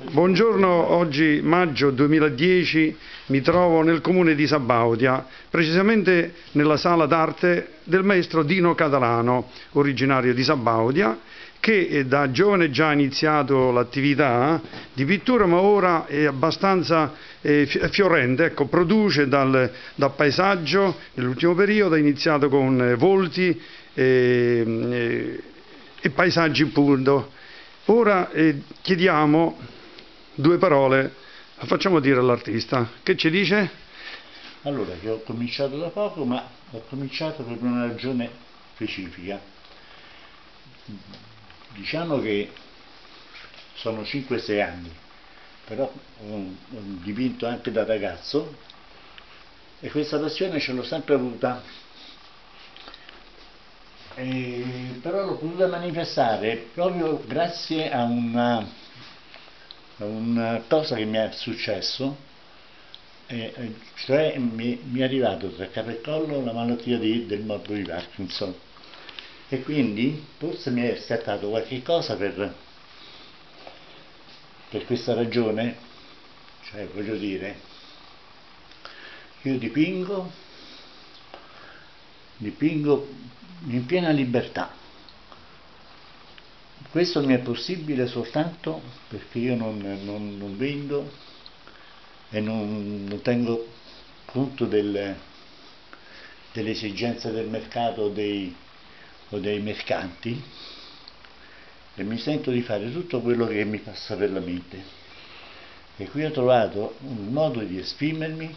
Buongiorno, oggi maggio 2010 mi trovo nel comune di Sabaudia, precisamente nella sala d'arte del maestro Dino Catalano, originario di Sabaudia, che da giovane già ha iniziato l'attività di pittura, ma ora è abbastanza fiorente, ecco, produce dal paesaggio. Nell'ultimo periodo ha iniziato con volti e paesaggi appunto. Ora chiediamo due parole, la facciamo dire all'artista. Che ci dice? Allora, che ho cominciato da poco, ma ho cominciato per una ragione specifica. Diciamo che sono 5-6 anni, però ho dipinto anche da ragazzo e questa passione ce l'ho sempre avuta. Però l'ho potuta manifestare proprio grazie a una cosa che mi è successo, cioè mi è arrivato tra capo e collo la malattia del morbo di Parkinson e quindi forse mi è scattato qualche cosa per questa ragione, cioè voglio dire, io dipingo in piena libertà. Questo mi è possibile soltanto perché io non vendo e non tengo conto delle esigenze del mercato o dei mercanti, e mi sento di fare tutto quello che mi passa per la mente. E qui ho trovato un modo di esprimermi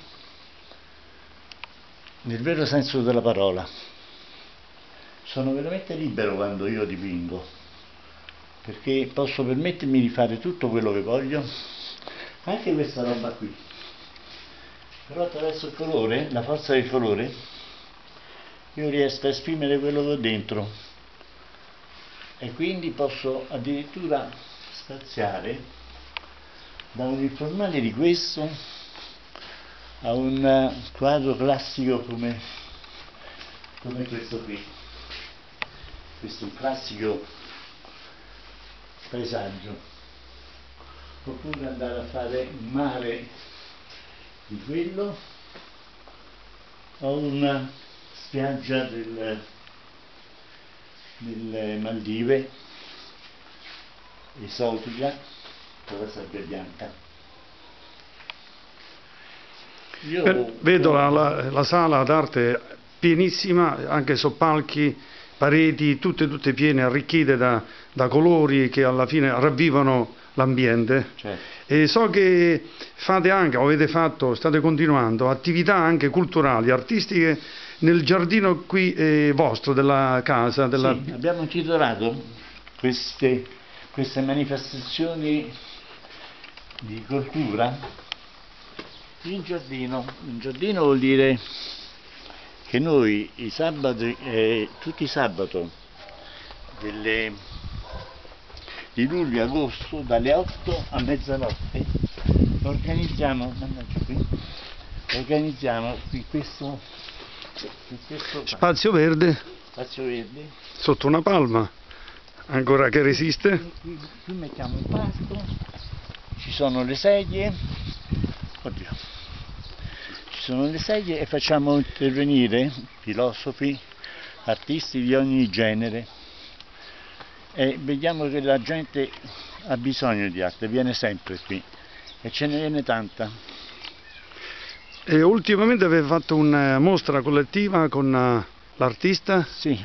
nel vero senso della parola. Sono veramente libero quando io dipingo, perché posso permettermi di fare tutto quello che voglio, anche questa roba qui, però attraverso il colore, la forza del colore, io riesco a esprimere quello che ho dentro e quindi posso addirittura spaziare da un informale di questo a un quadro classico come questo qui. Questo è un classico paesaggio, oppure andare a fare un mare di quello o una spiaggia delle Maldive esotica con la sabbia bianca. Vedo la sala d'arte pienissima, anche soppalchi, pareti, tutte piene, arricchite da colori che alla fine ravvivano l'ambiente. Certo. E so che fate anche, o avete fatto, state continuando, attività anche culturali, artistiche nel giardino qui vostro, della casa. Sì, abbiamo intitolato queste manifestazioni di cultura in giardino. In giardino vuol dire che noi i sabati, tutti i sabati di luglio e agosto dalle 8 a mezzanotte organizziamo qui questo spazio verde sotto una palma ancora che resiste. Qui mettiamo un pasto, ci sono le sedie, e facciamo intervenire filosofi, artisti di ogni genere e vediamo che la gente ha bisogno di arte, viene sempre qui e ce ne viene tanta. E ultimamente avete fatto una mostra collettiva con l'artista? Sì,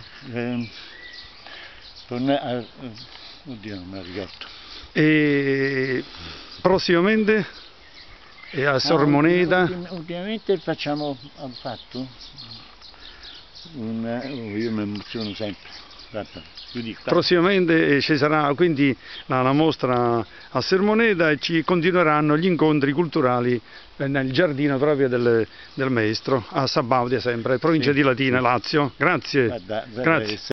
oddio non me la ricordo. E prossimamente? E a Sormoneta? Ultimamente ho fatto io mi emoziono sempre. Prossimamente ci sarà quindi la mostra a Sormoneta e ci continueranno gli incontri culturali nel giardino proprio del maestro a Sabaudia, sempre, provincia di Latina, Lazio. Grazie. Guarda, Grazie.